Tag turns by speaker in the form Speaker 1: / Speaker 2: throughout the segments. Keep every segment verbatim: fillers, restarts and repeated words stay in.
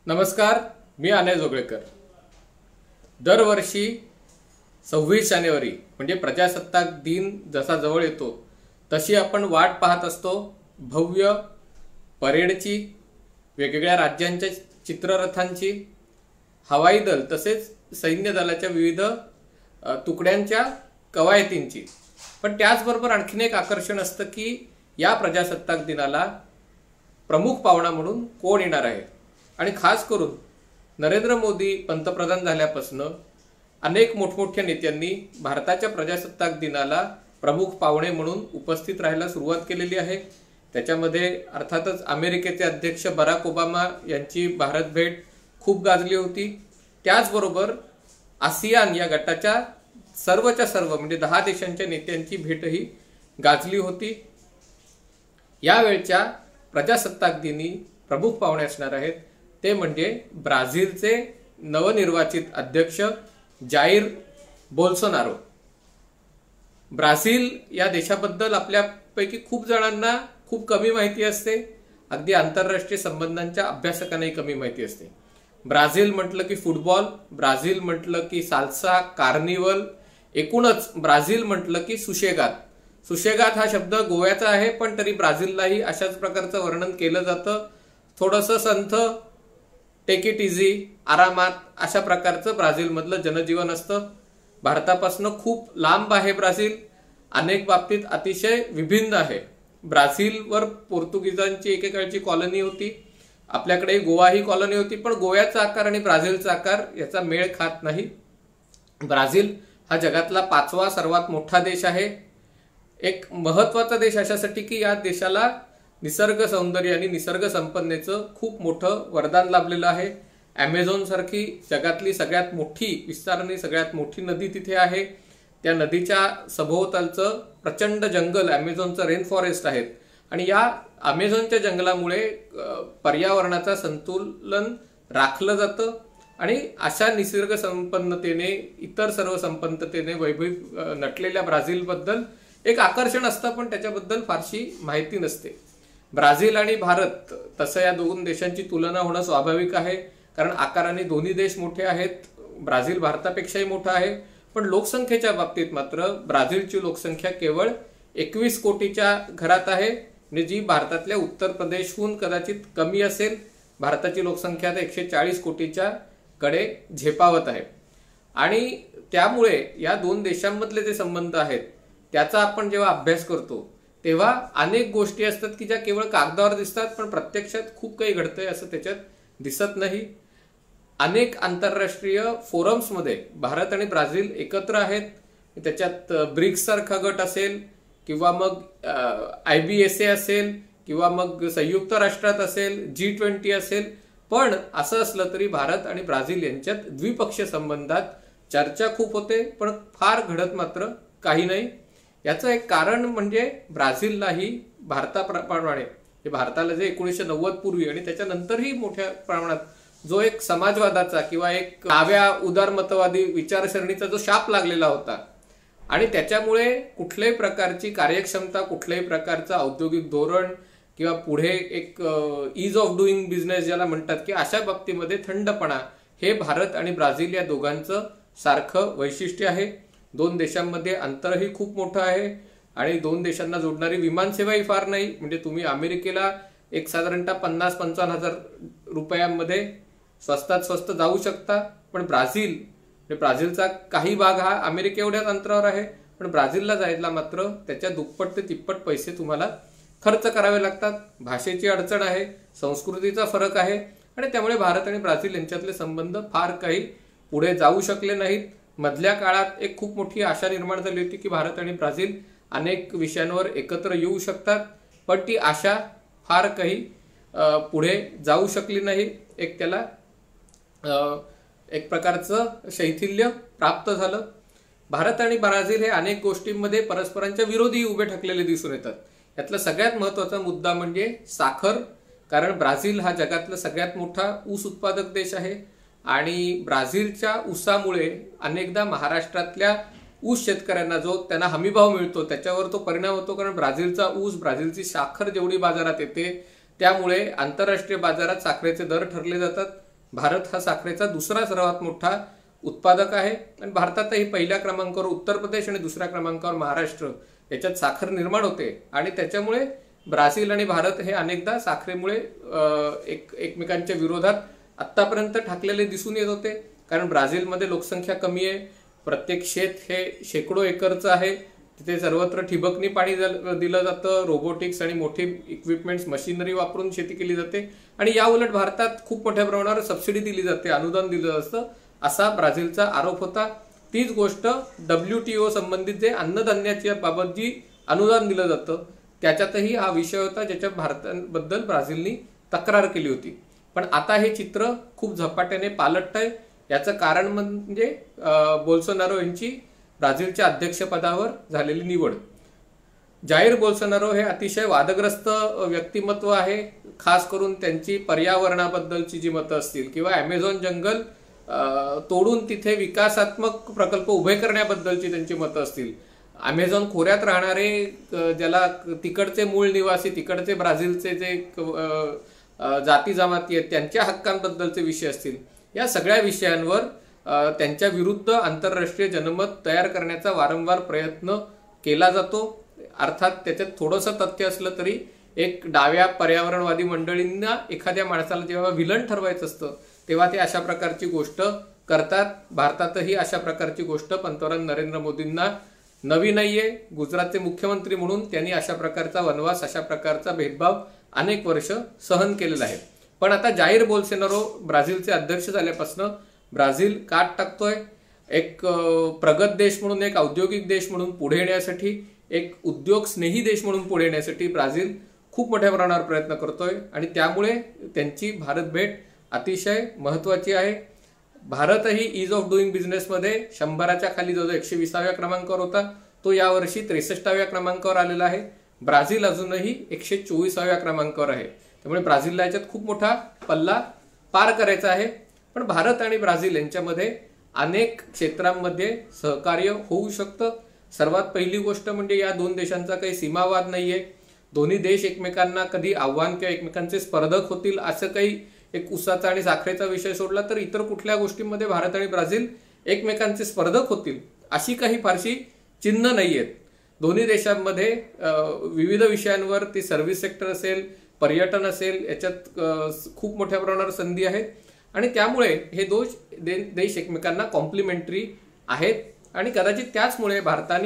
Speaker 1: नमस्कार, मी अनय जोगळेकर। दरवर्षी सव्वीस जानेवारी म्हणजे प्रजासत्ताक दिन जसा जवळ येतो तशी आपण वाट पाहत असतो भव्य परेडची, वेगवेगळ्या राज्यांच्या चित्ररथांची, हवाई दल तसेच सैन्य दलाच्या विविध तुकड्यांच्या कवायतींची। पण त्याचबरोबर आणखीन एक आकर्षण असतं की या प्रजासत्ताक दिनाला प्रमुख पाहुणा म्हणून कोण येणार आहे। आणि खास करून नरेंद्र मोदी पंतप्रधान झाल्यापासून अनेक मोठमोठ्या नेत्यांनी भारताच्या प्रजासत्ताक दिनाला प्रमुख पाहुणे म्हणून उपस्थित राहायला सुरुवात केलेली आहे। त्याच्यामध्ये अर्थातच अमेरिकेचे अध्यक्ष बराक ओबामा यांची भारत भेट खूप गाजली होती। त्याचबरोबर आसियान या गटाच्या सर्वच्या सर्व म्हणजे दहा देशांच्या नेत्यांची भेटही गाजली होती। यावेळच्या प्रजासत्ताक दिनी प्रमुख पाहुणे असणार आहेत ते म्हणजे ब्राझीलचे नवनिर्वाचित अध्यक्ष जाईर बोल्सोनारो। ब्राझील या देशाबद्दल आपल्यापैकी खूप जणांना खूप कमी माहिती असते, अगदी आंतरराष्ट्रीय संबंधांच्या अभ्यासकांनाही कमी माहिती असते। ब्राझील म्हटलं की फुटबॉल, ब्राझील म्हटलं की साल्सा, कार्निवल, एकूणच ब्राझील म्हटलं की सुशेगात। सुशेगात हा शब्द गोव्याचा आहे, पण तरी ब्राझीललाही अशाच प्रकारचं वर्णन केलं जातं। थोडंसं संथ, टेक इट इझी, आरामात अशा प्रकारचं ब्राझील मधलं जनजीवन असतं। भारतापासून खूप लांब आहे ब्राझील, अनेक बाबतीत अतिशय विभिन्न आहे। ब्राझीलवर पोर्तुगीजांची एकेकाळची कॉलनी होती, आपल्याकडे गोवा ही कॉलनी होती, पण गोव्याचा आकार आणि ब्राझीलचा आकार याचा मेळ खात नाही। ब्राझील हा जगातला पाचवा सर्वात मोठा देश आहे। एक महत्वाचा देश अशासाठी की या देशाला निसर्ग सौंदर्य आणि निसर्ग संपन्नतेचं खूप मोठं वरदान लाभलेलं आहे। ॲमेझॉन सारखी जगातली सगळ्यात मोठी विस्ताराने सगळ्यात मोठी नदी तिथे आहे। त्या नदीच्या सभोवतालचं प्रचंड जंगल ॲमेझॉनचं रेन फॉरेस्ट आहेत आणि या ॲमेझॉनच्या जंगलामुळे पर्यावरणाचं संतुलन राखलं जातं आणि अशा निसर्ग संपन्नतेने, इतर सर्व संपन्नतेने वैभव नटलेल्या ब्राझीलबद्दल एक आकर्षण असतं, पण त्याच्याबद्दल फारशी माहिती नसते। ब्राझील आणि भारत तसं या दोन देशांची तुलना होणं स्वाभाविक आहे, कारण आकाराने दोन्ही देश मोठे आहेत। ब्राझील भारतापेक्षाही मोठा आहे, पण लोकसंख्येच्या बाबतीत मात्र ब्राझीलची लोकसंख्या केवळ एकवीस कोटीच्या घरात आहे, जी भारतातल्या उत्तर प्रदेशहून कदाचित कमी असेल। भारताची लोकसंख्या आता एकशे चाळीस कोटीच्या कडे झेपावत आहे आणि त्यामुळे या दोन देशांमधले जे संबंध आहेत त्याचा आपण जेव्हा अभ्यास करतो तेव्हा अनेक गोष्टी असतात की ज्या केवळ कागदावर दिसतात, पण प्रत्यक्षात खूप काही घडतंय असं त्याच्यात दिसत नाही। अनेक आंतरराष्ट्रीय फोरम्समध्ये भारत आणि ब्राझील एकत्र आहेत। त्याच्यात ब्रिक्स सारखा गट असेल किंवा मग आय बी एस ए असेल किंवा मग संयुक्त राष्ट्रात असेल, जी ट्वेंटी असेल, पण असं असलं तरी भारत आणि ब्राझील यांच्यात द्विपक्षीय संबंधात चर्चा खूप होते, पण फार घडत मात्र काही नाही। याचं एक कारण म्हणजे ब्राझीललाही भारताप्रमाणे भारताला जे एकोणीसशे नव्वद पूर्वी आणि त्याच्यानंतरही मोठ्या प्रमाणात जो एक समाजवादाचा किंवा एक डाव्या उदारमतवादी विचारसरणीचा जो शाप लागलेला होता आणि त्याच्यामुळे कुठल्याही प्रकारची कार्यक्षमता, कुठल्याही प्रकारचं औद्योगिक धोरण किंवा पुढे एक ईज ऑफ डुईंग बिझनेस ज्याला म्हणतात की अशा बाबतीमध्ये थंडपणा हे भारत आणि ब्राझील या दोघांचं सारखं वैशिष्ट्य आहे। दोन देशांमध्ये अंतरही खूप मोठं आहे आणि दोन देशांना जोडणारी विमानसेवाही फार नाही। म्हणजे तुम्ही अमेरिकेला एक साधारणतः पन्नास पंचावन्न हजार रुपयांमध्ये स्वस्तात स्वस्त जाऊ शकता, पण ब्राझील ब्राझीलचा काही भाग हा अमेरिके एवढ्याच अंतरावर आहे, पण ब्राझीलला जायला मात्र त्याच्या दुप्पट ते तिप्पट पैसे तुम्हाला खर्च करावे लागतात। भाषेची अडचण आहे, संस्कृतीचा फरक आहे आणि त्यामुळे भारत आणि ब्राझील यांच्यातले संबंध फार काही पुढे जाऊ शकले नाहीत। मधल्या काळात एक खूप मोठी आशा निर्माण झाली होती की भारत आणि ब्राझील अनेक विषयांवर एकत्र येऊ शकतात, पण ती आशा फार काही पुढे जाऊ शकली नाही। एक त्याला एक प्रकारचं शैथिल्य प्राप्त झालं। भारत आणि ब्राझील हे अनेक गोष्टींमध्ये परस्परांच्या विरोधी उभे ठाकलेले दिसून येतात। यातला सगळ्यात महत्वाचा मुद्दा म्हणजे साखर, कारण ब्राझील हा जगातला सगळ्यात मोठा ऊस उत्पादक देश आहे आणि ब्राझीलच्या ऊसामुळे अनेकदा महाराष्ट्रातल्या ऊस शेतकऱ्यांना जो त्यांना हमीभाव मिळतो त्याच्यावर तो परिणाम होतो, कारण ब्राझीलचा ऊस, ब्राझीलची साखर जेवढी बाजारात येते त्यामुळे आंतरराष्ट्रीय बाजारात साखरेचे दर ठरले जातात। भारत हा साखरेचा दुसरा सर्वात मोठा उत्पादक आहे आणि भारतातही पहिल्या क्रमांकावर उत्तर प्रदेश आणि दुसऱ्या क्रमांकावर महाराष्ट्र याच्यात साखर निर्माण होते आणि त्याच्यामुळे ब्राझील आणि भारत हे अनेकदा साखरेमुळे एक एकमेकांच्या विरोधात आतापर्यंत ठाकलेले दिसून येत होते. कारण ब्राझीलमध्ये लोकसंख्या कमी आहे, प्रत्येक शेत हे शेकडो एकरचं आहे, तिथे सर्वत्र ठिबकनी पाणी दिलं जातं, रोबोटिक्स आणि मोठी इक्विपमेंट्स मशिनरी वापरून शेती केली जाते आणि या उलट भारतात खूप मोठ्या प्रमाणावर सबसिडी दिली जाते, अनुदान दिलं असतं असा ब्राझीलचा आरोप होता. तीच गोष्ट डब्ल्यूटीओ संबंधित जे अन्नधान्याच्या बाबत जी अनुदान दिलं जातं त्याच्यातही हा विषय होता, ज्याच्या भारताबद्दल ब्राझीलनी तक्रार केली होती. पण आता हे चित्र खूप झपाट्याने पालटतंय. याचं कारण म्हणजे बोल्सोनारो यांची ब्राझीलच्या अध्यक्षपदावर झालेली निवड. जाईर बोल्सोनारो हे अतिशय वादग्रस्त व्यक्तिमत्व आहे, खास करून त्यांची पर्यावरणाबद्दलची जी मतं असतील किंवा अमेझॉन जंगल तोडून तिथे विकासात्मक प्रकल्प उभे करण्याबद्दलची त्यांची मतं असतील, अमेझॉन खोऱ्यात राहणारे ज्याला तिकडचे मूळ निवासी तिकडचे ब्राझीलचे जे जाती जमाती आहेत त्यांच्या हक्कांबद्दलचे विषय असतील, या सगळ्या विषयांवर त्यांच्या विरुद्ध आंतरराष्ट्रीय जनमत तयार करण्याचा वारंवार प्रयत्न केला जातो. अर्थात त्याच्यात थोडंसं तथ्य असलं तरी एक डाव्या पर्यावरणवादी मंडळींना एखाद्या माणसाला जेव्हा विलन ठरवायचं असतं तेव्हा ते अशा प्रकारची गोष्ट करतात. भारतातही अशा प्रकारची गोष्ट पंतप्रधान नरेंद्र मोदींना नवी नाहीये. गुजरातचे मुख्यमंत्री म्हणून त्यांनी अशा प्रकारचा वनवास, अशा प्रकारचा भेदभाव अनेक वर्ष सहन केलेला आहे. पण आता जाईर बोल्सोनारो ब्राझीलचे अध्यक्ष झाल्यापासून ब्राझील काट टाकतोय. एक प्रगत देश म्हणून, एक औद्योगिक देश म्हणून पुढे येण्यासाठी, एक उद्योग स्नेही देश म्हणून पुढे येण्यासाठी ब्राझील खूप मोठ्या प्रमाणावर प्रयत्न करतोय आणि त्यामुळे त्यांची भारत भेट अतिशय महत्वाची आहे. भारतही ईज ऑफ डुईंग बिझनेसमध्ये शंभराच्या खाली जो एकशे विसाव्या क्रमांकावर होता तो यावर्षी त्रेसष्टाव्या क्रमांकावर आलेला आहे. ब्राझील अजूनही एकशे चोवीसाव्या क्रमांकावर आहे. त्यामुळे ब्राझीलला याच्यात खूप मोठा पल्ला पार करायचा आहे. पण भारत आणि ब्राझील यांच्यामध्ये अनेक क्षेत्रांमध्ये सहकार्य होऊ शकतं. सर्वात पहिली गोष्ट म्हणजे या दोन देशांचा काही सीमावाद नाहीये. दोन्ही देश एकमेकांना कधी आव्हान किंवा एकमेकांचे स्पर्धक होतील असं काही एक उसाचा आणि साखरेचा विषय सोडला तर इतर कुठल्या गोष्टींमध्ये भारत आणि ब्राझील एकमेकांचे स्पर्धक होतील अशी काही फारशी चिन्ह नाहीयेत. दोन्ही देशांमध्ये विविध विषयांवर ती सर्व्हिस सेक्टर असेल, पर्यटन असेल, याच्यात खूप मोठ्या प्रमाणावर संधी आहेत आणि त्यामुळे हे दोष देश एकमेकांना कॉम्प्लिमेंटरी आहेत आणि कदाचित त्याचमुळे भारताने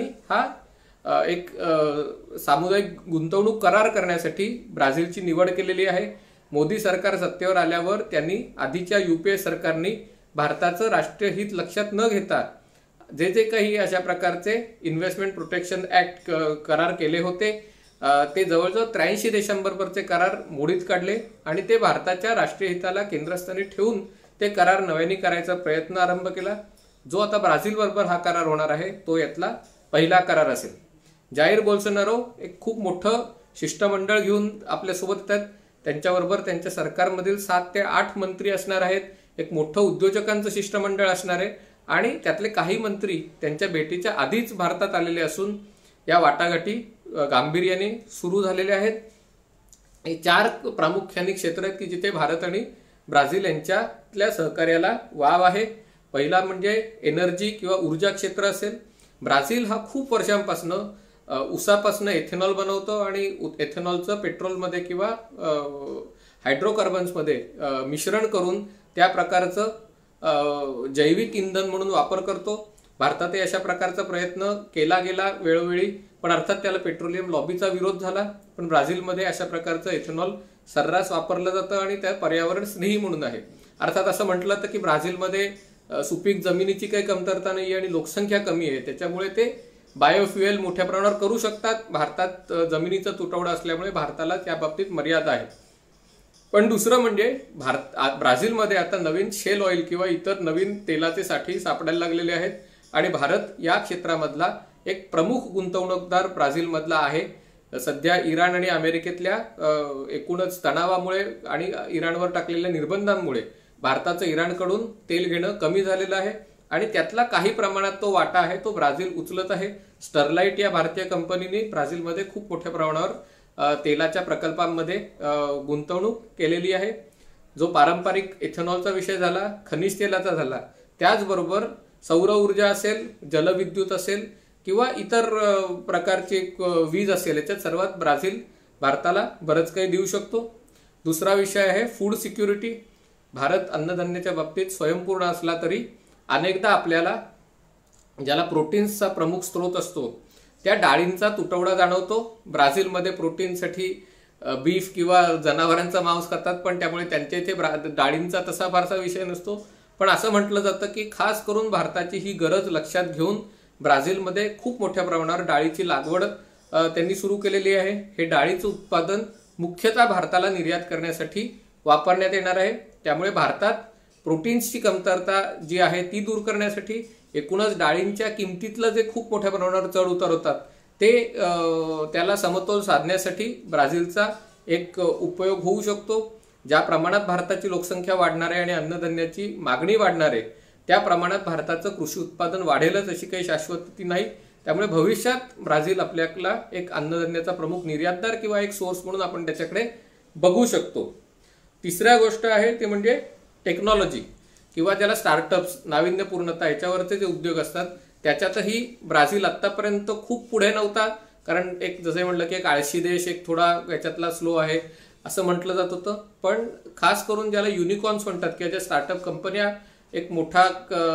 Speaker 1: हा एक सामुदायिक गुंतवणूक करार करण्यासाठी ब्राझीलची निवड केलेली आहे. मोदी सरकार सत्तेवर आल्यावर त्यांनी आधीच्या युपीए सरकारने भारताचं राष्ट्रीय हित लक्षात न घेता जे जे काही अशा प्रकारचे इन्व्हेस्टमेंट प्रोटेक्शन ऍक्ट करार केले होते ते जवळजवळ त्र्याऐंशी देशांबरोबरचे करार मोडीत काढले आणि ते भारताच्या राष्ट्रीय हिताला केंद्रस्थानी ठेवून ते करार नव्याने करायचा प्रयत्न आरंभ केला. जो आता ब्राझील बरोबर हा करार होणार आहे तो यातला पहिला करार असेल. जाईर बोल्सोनारो एक खूप मोठं शिष्टमंडळ घेऊन आपल्यासोबत येतात. त्यांच्याबरोबर त्यांच्या सरकारमधील सात ते आठ मंत्री असणार आहेत. एक मोठं उद्योजकांचं शिष्टमंडळ असणार आहे आणि त्यातले काही मंत्री त्यांच्या भेटीच्या आधीच भारतात आलेले असून या वाटाघाटी गांभीर्याने सुरू झालेल्या आहेत. हे चार प्रामुख्याने क्षेत्र आहेत की जिथे भारत आणि ब्राझील यांच्यातल्या सहकार्याला वाव आहे. पहिला म्हणजे एनर्जी किंवा ऊर्जा क्षेत्र असेल. ब्राझील हा खूप वर्षांपासून उसापासून एथेनॉल बनवतो आणि एथेनॉलचं पेट्रोलमध्ये किंवा हायड्रोकार्बन्समध्ये मिश्रण करून त्या प्रकारचं जैविक इंधन म्हणून वापर करतो. भारतातही अशा प्रकारचा प्रयत्न केला गेला वेळोवेळी, पण अर्थात त्याला पेट्रोलियम लॉबीचा विरोध झाला. पण ब्राझीलमध्ये अशा प्रकारचं एथेनॉल सर्रास वापरलं जातं आणि त्या पर्यावरण स्नेही म्हणून आहे. अर्थात असं म्हटलं तर की ब्राझीलमध्ये सुपीक जमिनीची काही कमतरता नाही आणि लोकसंख्या कमी आहे, त्याच्यामुळे ते बायोफ्युएल मोठ्या प्रमाणावर करू शकतात. भारतात जमिनीचा तुटवडा असल्यामुळे भारताला त्या बाबतीत मर्यादा आहे. पण दुसरं म्हणजे भारत ब्राझीलमध्ये आता नवीन शेल ऑइल किंवा इतर नवीन तेलाचे साठी सापडायला लागलेले आहेत आणि भारत या क्षेत्रामधला एक प्रमुख गुंतवणूकदार ब्राझीलमधला आहे. सध्या इराण आणि अमेरिकेतल्या एकूणच तणावामुळे आणि इराणवर टाकलेल्या निर्बंधांमुळे भारताचं इराणकडून तेल घेणं कमी झालेलं आहे आणि त्यातला काही प्रमाणात तो वाटा आहे तो ब्राझील उचलत आहे. स्टरलाइट या भारतीय कंपनीने ब्राझीलमध्ये खूप मोठ्या प्रमाणावर तेलाच्या प्रकल्पांमध्ये गुंतवणूक केलेली आहे. जो पारंपरिक इथेनॉलचा विषय झाला, खनिज तेलाचा झाला, त्याचबरोबर सौर ऊर्जा असेल, जलविद्युत असेल किंवा इतर प्रकारची वीज असेल, याच्यात सर्वात ब्राझील भारताला बरंच काही देऊ शकतो. दुसरा विषय आहे फूड सिक्युरिटी. भारत अन्नधान्याच्या बाबतीत स्वयंपूर्ण असला तरी अनेकदा आपल्याला ज्याला प्रोटीन्सचा प्रमुख स्रोत असतो त्या डाळींचा तुटवडा जाणवतो. ब्राझीलमध्ये प्रोटीनसाठी बीफ किंवा जनावरांचा मांस खातात, पण त्यामुळे त्यांच्या इथे डाळींचा तसा फारसा विषय नसतो. पण असं म्हटलं जातं की खास करून भारताची ही गरज लक्षात घेऊन ब्राझीलमध्ये खूप मोठ्या प्रमाणावर डाळीची लागवड त्यांनी सुरू केलेली आहे. हे डाळीचं उत्पादन मुख्यतः भारताला निर्यात करण्यासाठी वापरण्यात येणार आहे. त्यामुळे भारतात प्रोटीन्सची कमतरता जी आहे ती दूर करण्यासाठी एकूणच डाळींच्या किमतीतलं जे खूप मोठ्या प्रमाणावर चढ उतार होतात ते त्याला समतोल साधण्यासाठी ब्राझीलचा एक उपयोग होऊ शकतो. ज्या प्रमाणात भारताची लोकसंख्या वाढणार आहे आणि अन्नधान्याची मागणी वाढणार आहे त्या प्रमाणात भारताचं कृषी उत्पादन वाढेलच अशी काही शाश्वती नाही. त्यामुळे भविष्यात ब्राझील आपल्याला एक अन्नधान्याचा प्रमुख निर्यातदार किंवा एक सोर्स म्हणून आपण त्याच्याकडे बघू शकतो. तिसऱ्या गोष्ट आहे ते म्हणजे टेक्नॉलॉजी किंवा ज्याला स्टार्टअप्स, नाविन्यपूर्णता, याच्यावरचे जे उद्योग असतात त्याच्यातही ब्राझील आतापर्यंत खूप पुढे नव्हता. कारण एक जसं म्हटलं की एक आळशी देश, एक थोडा याच्यातला स्लो आहे असं म्हटलं जात होतं. पण खास करून ज्याला युनिकॉर्न्स म्हणतात किंवा ज्या स्टार्टअप कंपन्या एक मोठा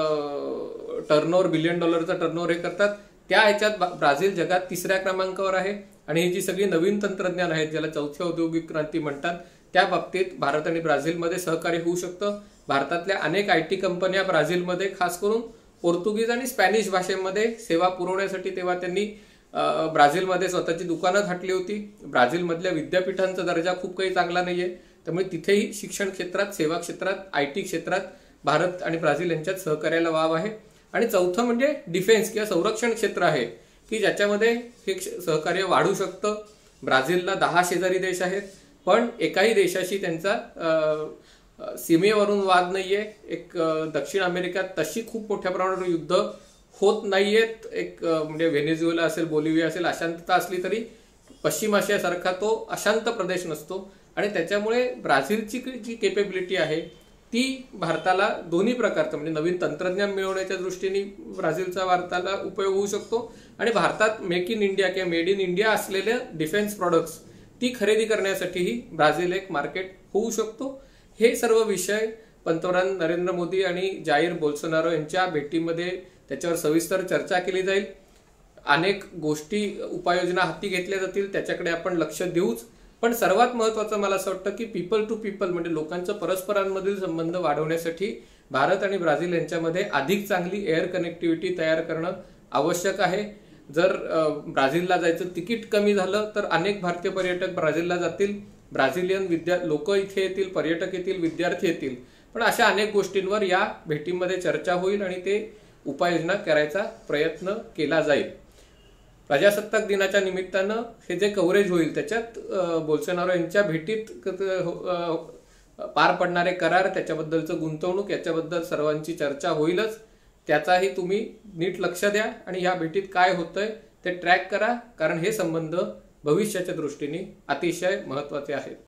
Speaker 1: टर्नओव्हर, बिलियन डॉलरचा टर्नओव्हर हे करतात, त्या ह्याच्यात ब्राझील जगात तिसऱ्या क्रमांकावर आहे. आणि ही जी सगळी नवीन तंत्रज्ञान आहेत ज्याला चौथी औद्योगिक क्रांती म्हणतात त्या बाबतीत भारत आणि ब्राझीलमध्ये सहकार्य होऊ शकतं. भारतातल्या अनेक आय टी कंपन्या ब्राझीलमध्ये खास करून पोर्तुगीज आणि स्पॅनिश भाषेमध्ये सेवा पुरवण्यासाठी तेव्हा त्यांनी ब्राझीलमध्ये स्वतःची दुकानं घातली होती. ब्राझीलमधल्या विद्यापीठांचा दर्जा खूप काही चांगला नाहीये, त्यामुळे तिथेही शिक्षण क्षेत्रात, सेवा क्षेत्रात, आय टी क्षेत्रात भारत आणि ब्राझील यांच्यात सहकार्याला वाव आहे. आणि चौथं म्हणजे डिफेन्स किंवा संरक्षण क्षेत्र आहे की ज्याच्यामध्ये हे सहकार्य वाढू शकतं. ब्राझीलला दहा शेजारी देश आहेत, पण एकाही देशाशी त्यांचा सीमेवरून वाद नाहीये. एक दक्षिण अमेरिकेत तशी खूप मोठ्या प्रमाणावर युद्ध होत नाहीयेत. एक म्हणजे व्हेनेझुएला असेल, बोलिव्हिया असेल, अशांतता असली तरी पश्चिम आशियासारखा तो अशांत प्रदेश नसतो. आणि त्याच्यामुळे ब्राझीलची जी केपेबिलिटी आहे ती भारताला दोन्ही प्रकारचं म्हणजे नवीन तंत्रज्ञान मिळवण्याच्या दृष्टीने ब्राझीलचा भारताला उपयोग होऊ शकतो आणि भारतात मेक इन इंडिया किंवा मेड इन इंडिया असलेल्या डिफेन्स प्रॉडक्ट्स ती खरेदी करण्यासाठीही ब्राझील एक मार्केट होऊ शकतो. हे सर्व विषय पंतप्रधान नरेंद्र मोदी आणि जाईर बोल्सोनारो यांच्या भेटीमध्ये त्याच्यावर सविस्तर चर्चा केली जाईल. अनेक गोष्टी, उपाययोजना हाती घेतल्या जातील, त्याच्याकडे आपण लक्ष देऊच. पण सर्वात महत्त्वाचं मला असं वाटतं की पीपल टू पीपल म्हणजे लोकांचं परस्परांमधील संबंध वाढवण्यासाठी भारत आणि ब्राझील यांच्यामध्ये अधिक चांगली एअर कनेक्टिव्हिटी तयार करणं आवश्यक आहे. जर ब्राझीलला जायचं तिकीट कमी झालं तर अनेक भारतीय पर्यटक ब्राझीलला जातील, ब्राझिलियन विद्या लोक इथे येतील, पर्यटक येतील, विद्यार्थी येतील. पण अशा अनेक गोष्टींवर या भेटीमध्ये चर्चा होईल आणि ते उपाययोजना करायचा प्रयत्न केला जाईल. प्रजासत्ताक दिनाच्या निमित्तानं हे जे कव्हरेज होईल त्याच्यात बोल्सोनारो यांच्या भेटीत पार पडणारे करार, त्याच्याबद्दलचं गुंतवणूक, याच्याबद्दल सर्वांची चर्चा होईलच. त्याचाही तुम्ही नीट लक्ष द्या आणि या भेटीत काय होतंय ते ट्रॅक करा, कारण हे संबंध भविष्याच्या दृष्टीने अतिशय महत्त्वाचे आहेत.